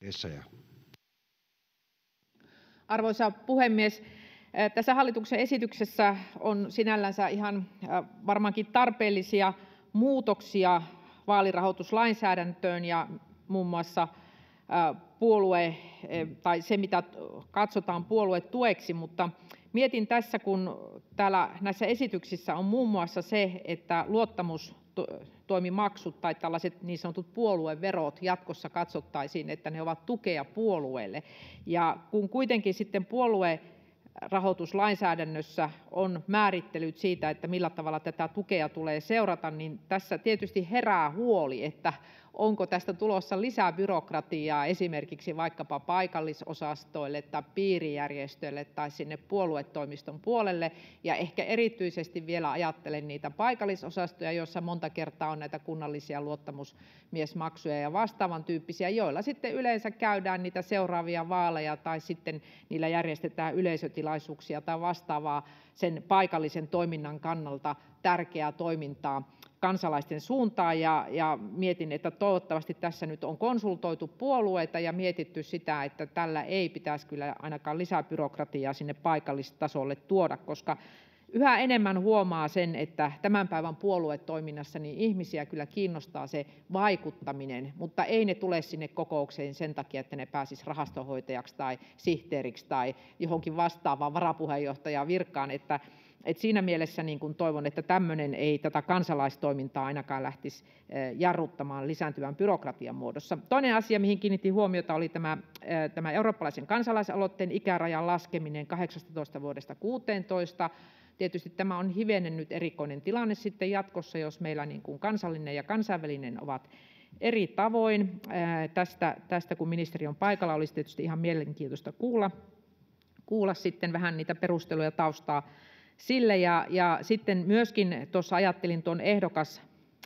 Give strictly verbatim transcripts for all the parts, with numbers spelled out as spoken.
Essayah. Arvoisa puhemies! Tässä hallituksen esityksessä on sinällänsä ihan varmaankin tarpeellisia muutoksia vaalirahoituslainsäädäntöön ja muun muassa puolue tai se, mitä katsotaan puoluetueksi, mutta mietin tässä, kun täällä näissä esityksissä on muun muassa se, että luottamustoimimaksut tai tällaiset niin sanotut puolueverot jatkossa katsottaisiin, että ne ovat tukea puolueelle. Ja kun kuitenkin sitten puoluerahoituslainsäädännössä on määrittelyt siitä, että millä tavalla tätä tukea tulee seurata, niin tässä tietysti herää huoli, että onko tästä tulossa lisää byrokratiaa esimerkiksi vaikkapa paikallisosastoille tai piirijärjestöille tai sinne puoluetoimiston puolelle. Ja ehkä erityisesti vielä ajattelen niitä paikallisosastoja, joissa monta kertaa on näitä kunnallisia luottamusmiesmaksuja ja vastaavan tyyppisiä, joilla sitten yleensä käydään niitä seuraavia vaaleja tai sitten niillä järjestetään yleisötilaisuuksia tai vastaavaa sen paikallisen toiminnan kannalta tärkeää toimintaa kansalaisten suuntaan. Ja, ja mietin, että toivottavasti tässä nyt on konsultoitu puolueita ja mietitty sitä, että tällä ei pitäisi kyllä ainakaan lisää byrokratiaa sinne paikallistasolle tuoda, koska yhä enemmän huomaa sen, että tämän päivän puoluetoiminnassa niin ihmisiä kyllä kiinnostaa se vaikuttaminen, mutta ei ne tule sinne kokoukseen sen takia, että ne pääsisivät rahastonhoitajaksi tai sihteeriksi tai johonkin vastaavaan varapuheenjohtajan virkaan. Että Et siinä mielessä niin kun toivon, että tämmöinen ei tätä kansalaistoimintaa ainakaan lähtisi jarruttamaan lisääntyvän byrokratian muodossa. Toinen asia, mihin kiinnitin huomiota, oli tämä, tämä eurooppalaisen kansalaisaloitteen ikärajan laskeminen kahdeksastatoista vuodesta kuuteentoista. Tietysti tämä on hivenen nyt erikoinen tilanne sitten jatkossa, jos meillä niin kuin kansallinen ja kansainvälinen ovat eri tavoin. Tästä, tästä kun ministeri on paikalla, olisi tietysti ihan mielenkiintoista kuulla, kuulla sitten vähän niitä perusteluja taustaa sille. Ja, ja sitten myöskin tuossa ajattelin tuon ehdokas,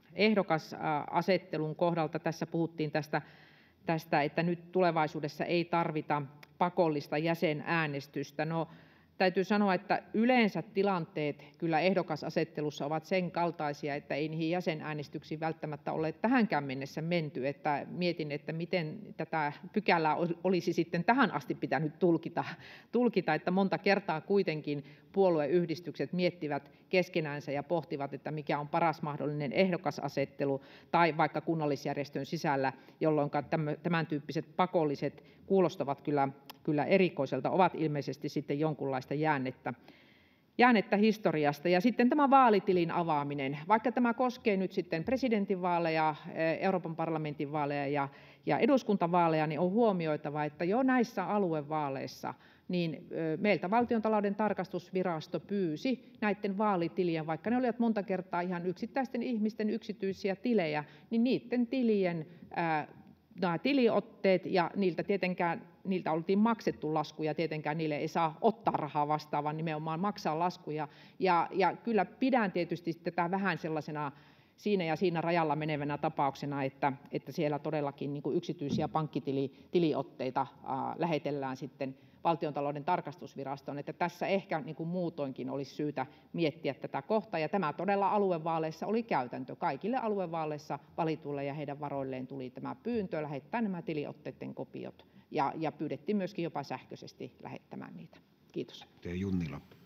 ehdokasasettelun kohdalta, tässä puhuttiin tästä, tästä, että nyt tulevaisuudessa ei tarvita pakollista jäsenäänestystä. No, täytyy sanoa, että yleensä tilanteet kyllä ehdokasasettelussa ovat sen kaltaisia, että ei niihin jäsenäänestyksiin välttämättä ole tähänkään mennessä menty. Että mietin, että miten tätä pykälää olisi sitten tähän asti pitänyt tulkita, tulkita, että monta kertaa kuitenkin puolueyhdistykset miettivät keskenäänsä ja pohtivat, että mikä on paras mahdollinen ehdokasasettelu tai vaikka kunnallisjärjestön sisällä, jolloin tämän tyyppiset pakolliset kuulostavat kyllä, kyllä erikoiselta, ovat ilmeisesti sitten jonkunlaista jäännettä, jäännettä historiasta. Ja sitten tämä vaalitilin avaaminen, vaikka tämä koskee nyt sitten presidentinvaaleja, Euroopan parlamentin vaaleja ja, ja eduskuntavaaleja, niin on huomioitava, että jo näissä aluevaaleissa niin meiltä Valtiontalouden tarkastusvirasto pyysi näiden vaalitilien, vaikka ne olivat monta kertaa ihan yksittäisten ihmisten yksityisiä tilejä, niin niiden tilien ää, nämä tiliotteet, ja niiltä tietenkään niiltä oltiin maksettu laskuja, tietenkään niille ei saa ottaa rahaa vastaan, vaan nimenomaan maksaa laskuja. Ja, ja kyllä pidän tietysti tätä vähän sellaisena siinä ja siinä rajalla menevänä tapauksena, että, että siellä todellakin niin kuin yksityisiä pankkitiliotteita äh, lähetellään sitten Valtiontalouden tarkastusvirastoon, että tässä ehkä niin kuin muutoinkin olisi syytä miettiä tätä kohtaa. Ja tämä todella aluevaaleissa oli käytäntö. Kaikille aluevaaleissa valituille ja heidän varoilleen tuli tämä pyyntö lähettää nämä tiliotteiden kopiot. Ja, ja pyydettiin myöskin jopa sähköisesti lähettämään niitä. Kiitos. Junnila.